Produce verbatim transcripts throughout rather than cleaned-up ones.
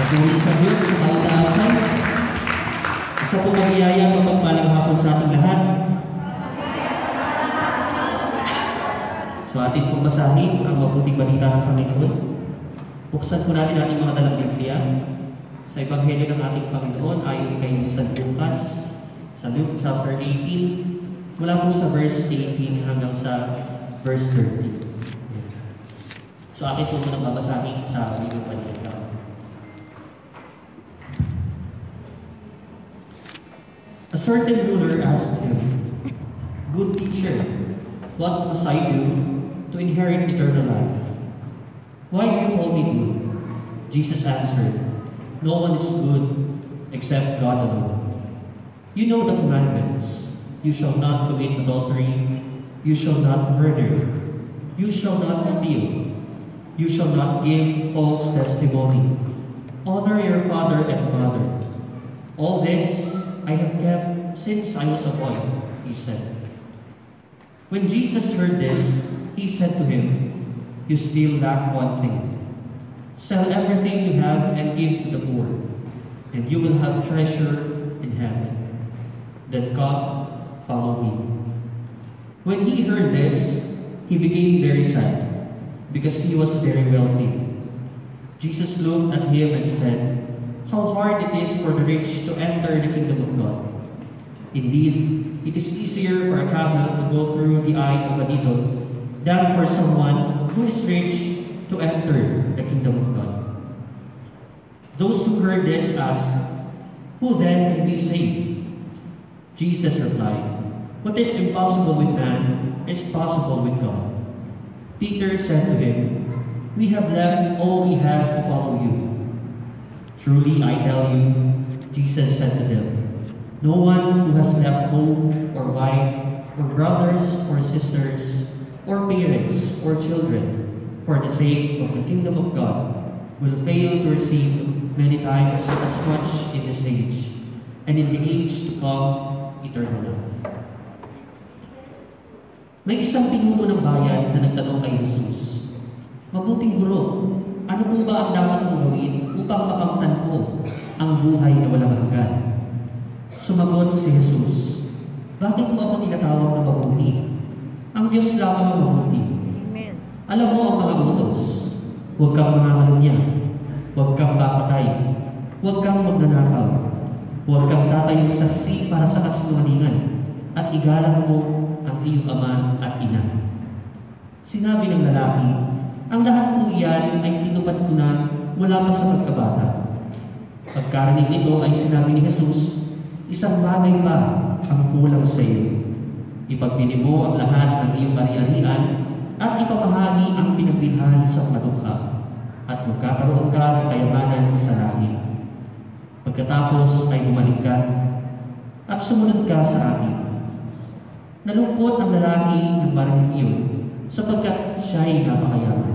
Patuloy sa Diyos, sa kaitaasan. Isa po magiyaya mapagpalang hapon sa ating lahat. So ating pong basahin ang mabuting balita ng Panginoon. Buksan po natin ating mga dalang Biblia sa Ebanghelyo ng ating Panginoon ayon kay San Lucas sa Luke chapter eighteen mula po sa verse eighteen hanggang sa verse thirty. So akin po muna babasahin sa video balita. A certain ruler asked him, "Good teacher, what must I do to inherit eternal life?" "Why do you call me good?" Jesus answered, "No one is good except God alone. You know the commandments. You shall not commit adultery. You shall not murder. You shall not steal. You shall not give false testimony. Honor your father and mother. All this I have kept since I was a boy," he said. When Jesus heard this, he said to him, "You still lack one thing. Sell everything you have and give to the poor, and you will have treasure in heaven. Then come, follow me." When he heard this, he became very sad, because he was very wealthy. Jesus looked at him and said, "How hard it is for the rich to enter the kingdom of God. Indeed, it is easier for a camel to go through the eye of a needle than for someone who is rich to enter the kingdom of God." Those who heard this asked, "Who then can be saved?" Jesus replied, "What is impossible with man is possible with God." Peter said to him, "We have left all we have to follow you." "Truly I tell you," Jesus said to them, "no one who has left home or wife or brothers or sisters or parents or children for the sake of the kingdom of God will fail to receive many times as much in this age, and in the age to come, eternal life." May isang pinuno ng bayan na nagtanong kay Jesus, "Mabuting guro, ano po ba ang dapat kong gawin upang makamtan ko ang buhay na walang hanggan?" Sumagot si Jesus, "Bakit mo ako tinatawag na mabuti? Ang Diyos lamang ang mabuti. Amen. Alam mo ang mga utos. Huwag kang mangangalunya, huwag kang papatay, huwag kang magnanakaw, huwag kang tatayong saksi para sa kasinungalingan, at igalang mo ang iyong ama at ina." Sinabi ng lalaki, "Ang lahat ng iyan ay tinupad ko na mula pa sa pagkabata." Pagkarinig nito ay sinabi ni Jesus, "Isang bagay pa ang kulang sa iyo. Ipagbili mo ang lahat ng iyong ari-arian at ipamahagi ang pinagbilhan sa mga dukha, at magkakaroon ka ng kayamanan sa langit. Pagkatapos ay bumalik ka at sumunod ka sa akin." Nalungkot ang lalaki ng marinig iyon, sapagkat siya ay napakayaman.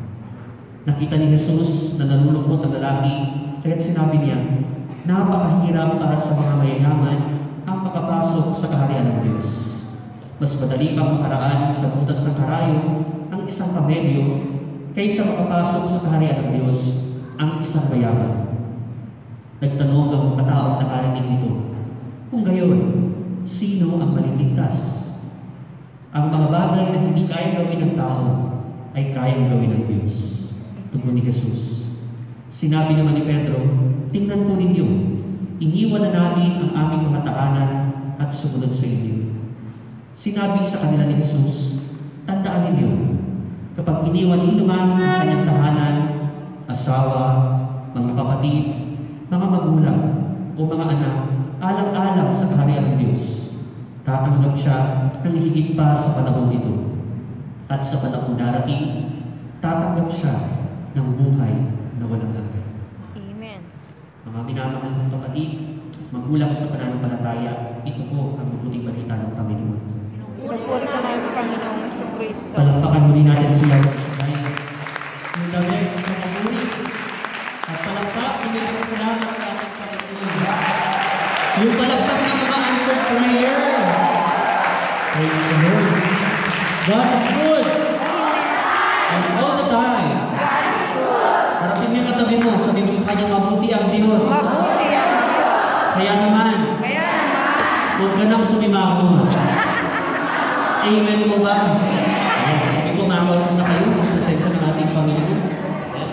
Nakita ni Jesus na nalulungkot ang lalaki, kaya't sinabi niya, "Napakahirap para sa mga mayayaman ang makapasok sa kaharian ng Diyos. Mas madali pang makaraan sa butas ng karayo ang isang kamelyo kaysa makapasok sa kaharian ng Diyos ang isang mayaman." Nagtanong ang mga taong nakarinig nito, "Kung gayon, sino ang maliligtas?" "Ang mga bagay na hindi kayang gawin ng tao ay kayang gawin ng Diyos," tugon ni Jesus. Sinabi naman ni Pedro, "Tingnan po ninyo, iniwan na namin ang aming mga tahanan at sumunod sa inyo." Sinabi sa kanila ni Jesus, "Tandaan ninyo, kapag iniwan ninyo man ang kanyang tahanan, asawa, mga kapatid, mga magulang, o mga anak, alang-alang sa kaharian ng Diyos, tatanggap siya ng higit pa sa panahon ito. At sa panahon darating, tatanggap siya ng buhay na walang hanggan." Amen. Mga minamahal kong kapatid, magulang sa pananampalataya, ito po ang mabuting balita ng Panginoon. Pinupuri ko na yung Panginoong Jesucristo. Palakpakan muli natin siya sabay. Yung the best na pagmuli. At palakpak, hindi ko salamat sa ating Panginoon. Yung palakpak ng mga answered prayer. Praise the Lord. God is good. And all the time. God is good. Para Harapin mo yung katabi mo, sabi mo sa kanya, mabuti ang Diyos. Mabuti ang Diyos. Kaya naman, Kaya naman. huwag ka nang sumimango. Amen po ba? Ayan, sige po, mamaw po na kayo sa presensya ng ating Panginoon. Ayan.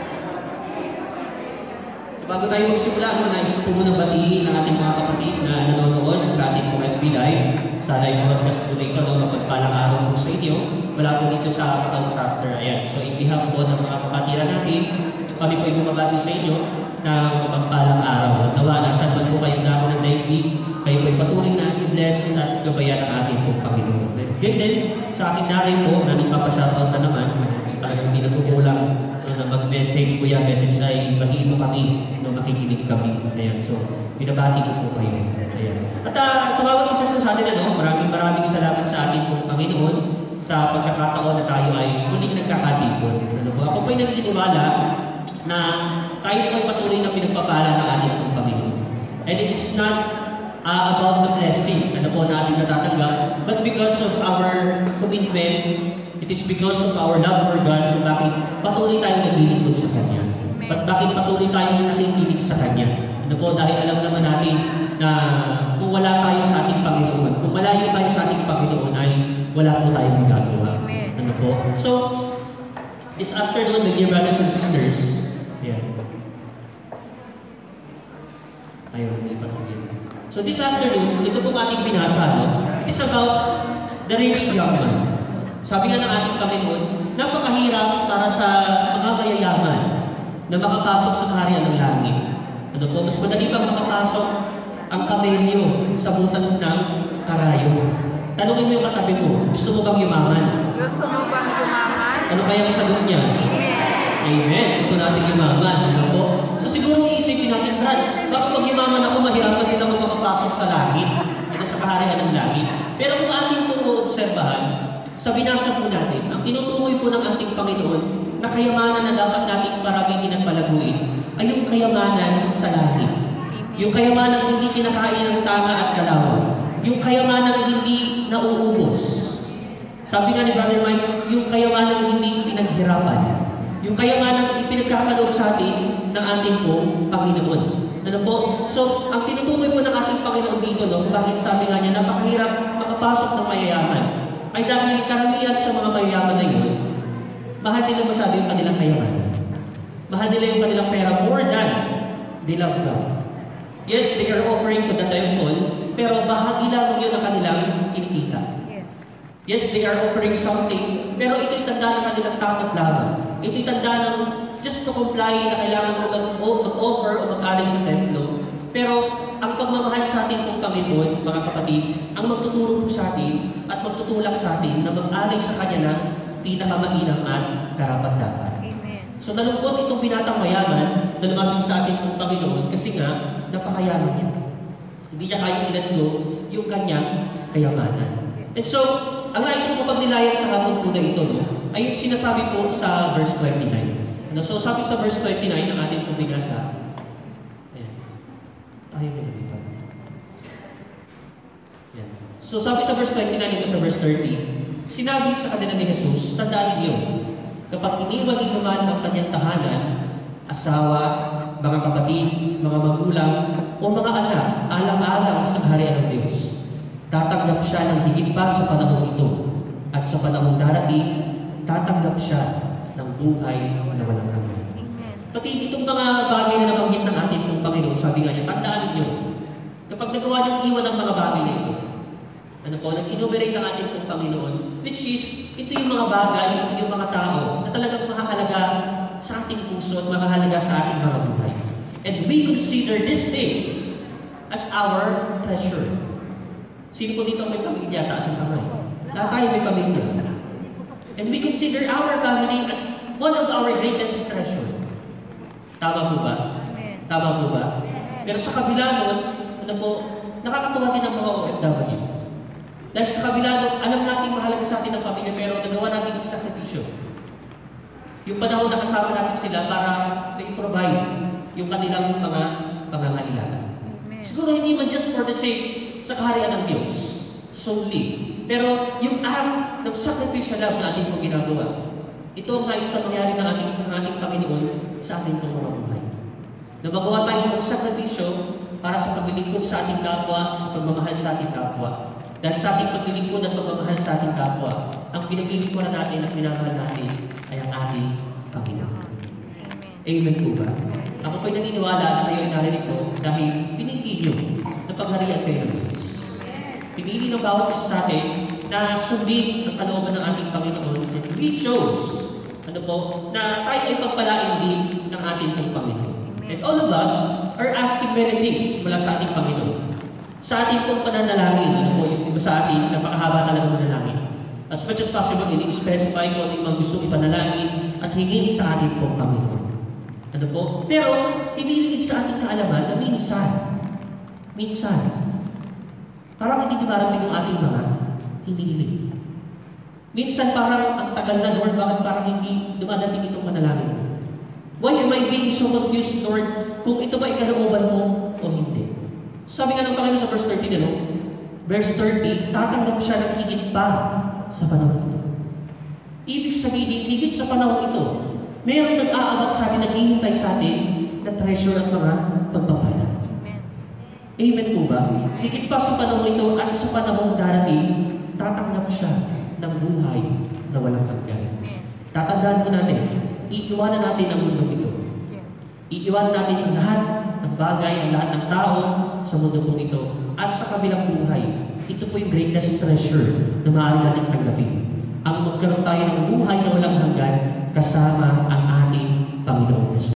So, bago tayo magsimula, no, nais ko po munang batiin ng ating mga kapatid na nanonood sa ating po F B Live, sa live broadcast po na ito, no, mapagpalang araw po sa inyo. Wala po dito sa account chapter. Ayan. So, in behalf po ng mga kapatiran natin, kami po ay bumabati sa inyo ng mapagpalang araw. At nawa, nasan man po kayong dako ng daigdig, kayo po ay patuloy na i-bless at gabayan ng ating pong Panginoon. Ganyan din, sa akin na rin po, na nagpapashoutout na naman, kasi talagang hindi natukulang no, na mag-message ko yan, message ay batiin mo kami, no, makikinig kami. Ayan. So, binabati ko po kayo. Ayan. At uh, sa bawat isa po sa atin, ano, maraming maraming salamat sa ating pong Panginoon sa pagkakataon na tayo ay muling nagkakatipon. Ano po? Ako po ay nagtitiwala na tayo po ay patuloy na pinagpapala ng ating pong Panginoon. And it is not uh, about the blessing ano po na ating natatanggap, but because of our commitment, it is because of our love for God kung bakit patuloy tayong naglilingkod sa Kanya. But bakit patuloy tayong nakikinig sa Kanya. Ano po, dahil alam naman natin na kung wala tayo sa ating Panginoon, kung malayo tayo sa ating Panginoon ay wala po tayong magagawa. Ano po? So, this afternoon, my dear brothers and sisters, yeah. Ayaw, hindi pa ito. So, this afternoon, ito pong ating binasa, no? It is about the rich young man. Sabi nga ng ating Panginoon, napakahirap para sa mga mayayaman na makapasok sa kaharian ng langit. Ano po? Mas madali bang makapasok ang kamelyo sa butas ng karayo? Tanungin mo yung katabi mo, gusto mo bang yumaman? Gusto mo bang yumaman? Ano kaya ang sagot niya? Amen. Amen. Gusto natin yumaman. Ano po? So siguro iisipin natin, Brad, baka pag yumaman ako, mahirapan din ako makapasok sa langit. Ano, sa kaharian ng langit. Pero kung ating pong uobserbahan, sa binasa po natin, ang tinutukoy po ng ating Panginoon na kayamanan na dapat nating paramihin at palaguin ay yung kayamanan sa langit. Yung kayamanan na hindi kinakain ng tanga at kalawa. Yung kayamanan na hindi nauubos. Sabi nga ni Brother Mike, yung kayamanan na hindi pinaghirapan. Yung kayamanan na ipinagkakaloob sa atin ng ating pong Panginoon. Ano po? So, ang tinutukoy po ng ating Panginoon dito, no, bakit sabi nga niya, napakahirap makapasok ng mayayaman, ay dahil karamihan sa mga mayayaman na yun, mahal nila masyado yung kanilang kayamanan. Mahal nila yung kanilang pera more than they love God. Yes, they are offering to the temple, pero bahagi lang yun ang kanilang kinikita. Yes. Yes, they are offering something, pero ito'y tanda ng kanilang takot lamang. Ito'y tanda ng just to comply na kailangan ko mag-offer o mag-alay sa templo. Pero ang pagmamahal sa atin pong Panginoon, mga kapatid, ang magtuturo po sa atin at magtutulak sa atin na mag-alay sa Kanya ng pinakamainam at karapat-dapat. So nalungkot itong binatang mayaman na lumapit sa ating pong Panginoon kasi nga, napakayaman niya. Hindi niya kayang ilando yung kanyang kayamanan. And so, ang nais ko kapag nilayan sa hapon po na ito, no, ay yung sinasabi po sa verse twenty-nine. Ano, so sabi sa verse twenty-nine ng ating pong binasa, ayan. Ayaw mo na ayan. So sabi sa verse twenty-nine hanggang sa verse thirty, sinabi sa kanila ni Jesus, tandaan ninyo, kapag iniwan ni naman ang kanyang tahanan, asawa, mga kapatid, mga magulang, o mga anak, alang-alang sa kaharian ng Diyos, tatanggap siya ng higit pa sa panahon ito. At sa panahon darating, tatanggap siya ng buhay na walang hanggan. Pati itong mga bagay na nabanggit ng ating pong Panginoon, sabi nga niya, tandaan ninyo, kapag nagawa niyong iwan ang mga bagay na ito, ano po, nag-enumerate ang ating pong Panginoon, which is, ito yung mga bagay, ito yung mga tao na talagang mahahalaga sa ating puso at mahahalaga sa ating mga buhay. And we consider these things as our treasure. Sino po dito may pamilya? Taas ang kamay. Lahat tayo may pamilya. And we consider our family as one of our greatest treasure. Tama po ba? Tama po ba? Pero sa kabila nun, ano po, nakakatuwa din ang mga O F W. Dahil sa kabila nun, alam natin mahalaga sa atin ang pamilya, pero nagawa natin isang sakripisyo. Yung panahon na kasama natin sila para i-provide yung kanilang mga pangangailangan. Siguro hindi man just for the sake sa kaharian ng Diyos, solely. Pero yung act ng sacrificial love na ating po ginagawa, ito ang nais na mangyari ng ating, ng ating Panginoon sa ating pong mga buhay. Na magawa tayo magsakripisyo para sa paglilingkod sa ating kapwa, sa pagmamahal sa ating kapwa. Dahil sa ating paglilingkod at pagmamahal sa ating kapwa, ang pinaglilingkuran natin at minamahal natin ay ang ating Panginoon. Amen po ba? Ako po'y naniniwala na kayo ay naririto dahil pinili nyo na pagharian kayo ng Diyos. Pinili ng bawat isa sa atin na sundin ang kalooban ng ating Panginoon. And we chose, ano po, na tayo ay pagpalain din ng ating pong Panginoon. And all of us are asking many things mula sa ating Panginoon. Sa ating pong pananalangin, ano po, yung iba sa atin, napakahaba talaga manalangin. As much as possible, ini-specify kung ano yung mga gustong ipanalangin at hingin sa ating pong Panginoon. Ano po? Pero, hinilingid sa ating kaalaman na minsan, minsan, parang hindi dumarating yung ating mga hinihiling. Minsan parang ang tagal na, Lord, bakit parang hindi dumadating itong manalangin mo? Why am I being so confused, Lord, kung ito ba ikalooban mo o hindi? Sabi nga ng Panginoon sa verse thirty, ano? Verse thirty, tatanggap siya ng higit pa sa panahon ito. Ibig sabihin, higit sa panahon ito, mayroong nag-aabang sa atin, naghihintay sa atin na treasure at mga pagpapala. Amen po ba? Higit pa sa panahon ito at sa panahong darating, tatanggap siya ng buhay na walang hanggan. Tatandaan po natin, iiwanan natin ang mundo ito. Iiwanan natin ang lahat ng bagay, ang lahat ng tao sa mundo pong ito. At sa kabilang buhay, ito po yung greatest treasure na maaari natin tanggapin. Ang magkaroon tayo ng buhay na walang hanggan kasama ang ating Panginoon Yesus.